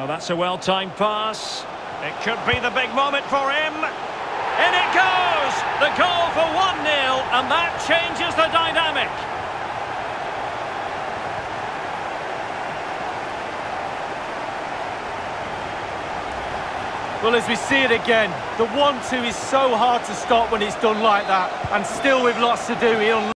Oh, that's a well-timed pass. It could be the big moment for him. In it goes! The goal for 1-0, and that changes the dynamic. Well, as we see it again, the 1-2 is so hard to stop when it's done like that, and still with lots to do, he'll